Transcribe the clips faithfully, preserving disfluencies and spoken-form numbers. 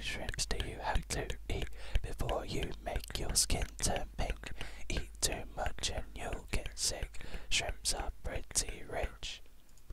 shrimps do you have to eat before you make your skin turn pink? Eat too much and you'll get sick. Shrimps are pretty rich.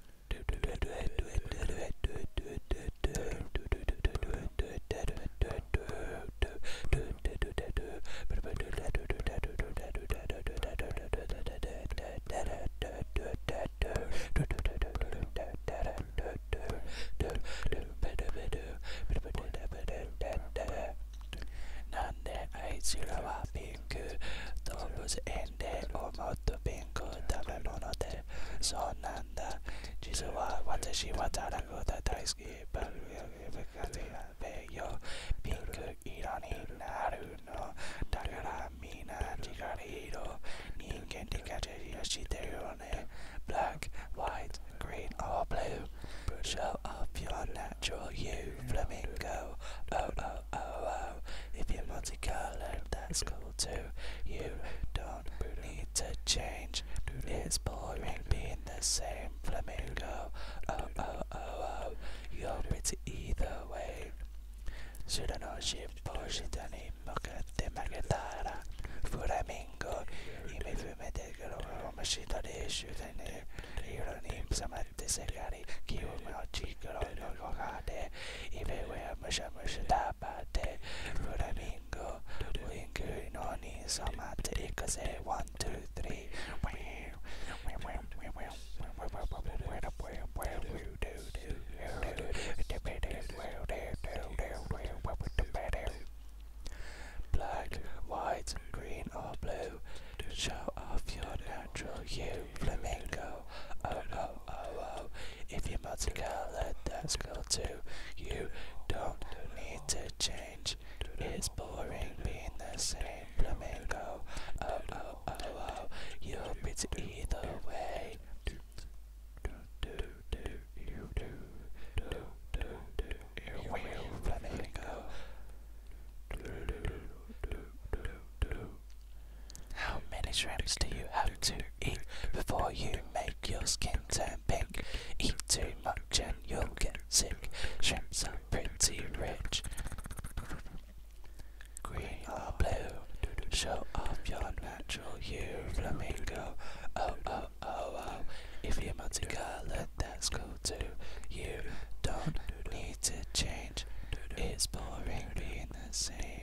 Nande aichira wa pinku, dobuzu ende o motto pinku tabemono de. So nanda, jisu wa watashi wa taraku da daisuki bakati abe yo. Pinku iro ni naru no, dakara mina chikariiro, ningen dikachi yoshiteru ne. Black, white, green or blue, show off your natural hue. Flamingo, oh oh oh oh. If you're multicolored, that's cool too. You don't need to change. It's boring being the same. Flamingo, oh oh oh oh. You're pretty either way. Surano shippo shitani mokatte magetara. Flamingo, ime fumete garo mashita de shutane. Ironi samate segari, kiwo mochi garo no gokade. Ibe wea musha musha dabate. Flamingo, wingu noni samate ikaze. One, two, three. Black, white, green or blue, show off your natural hue. Flamingo, oh oh oh oh. If you're multicolored, that's cool too. You don't need to change. It's boring being the same. Flamingo, oh oh oh oh. You're pretty either way. Flamingo. How many shrimps do you have to eat before you make your skin turn pink? Eat too much and you'll get sick. Shrimps are pretty rich. Green or blue, show off your natural hue. Flamingo, oh oh oh oh. If you're multicolored, that's cool too. You don't need to change. It's boring being the same.